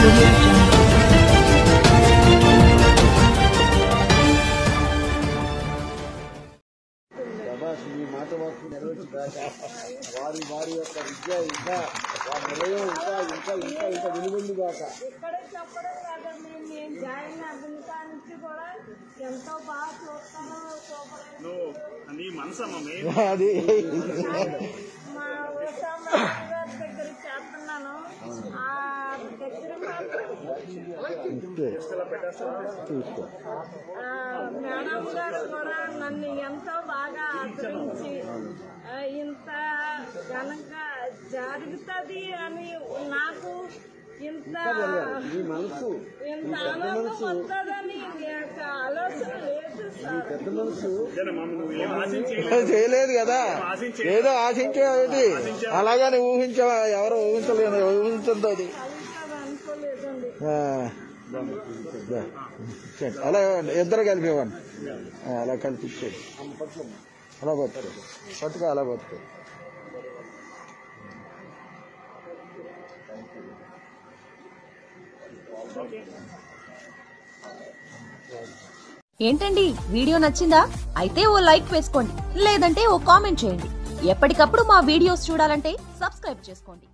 audio jungle. మీ మాట మాకు నెరవేర్చుగాక. వారి వారి యొక్క విద్య ఇంకా వారి నిలయం ఇంకా ఇంకా ఇంకా ఇంకా వెలుగుందిగాక. ఇక్కడే చెప్పడం కాదండి, నేను జాయిన్ అవ్విన నుంచి కూడా ఎంతో బాగా చూస్తాను. నీ మనసమ్మా అది మా ఉషామ్మ గారి దగ్గర చేస్తున్నాను. ఆ దగ్గర మేడం గారు కూడా నన్ను ఎంతో బాగా ఆదరించి ఇంత ఘనంగా జరుగుతుంది అని నాకు ఇంత ఆనందం వస్తుందని నాకు ఆలోచన లేదు సార్. పెద్ద మనసు చేయలేదు కదా, ఏదో ఆశించేది అలాగని ఊహించా, ఎవరు ఊహించలేదు, ఊహించద్దు అది. అనుకోలేదండి. అలా ఇద్దరు కలిపి ఇవ్వండి, అలా కల్పించేది. అలా బతుకు పట్టుకో, అలా బతుకు. ఏంటండి, వీడియో నచ్చిందా? అయితే ఓ లైక్ వేసుకోండి, లేదంటే ఓ కామెంట్ చేయండి. ఎప్పటికప్పుడు మా వీడియోస్ చూడాలంటే సబ్స్క్రైబ్ చేసుకోండి.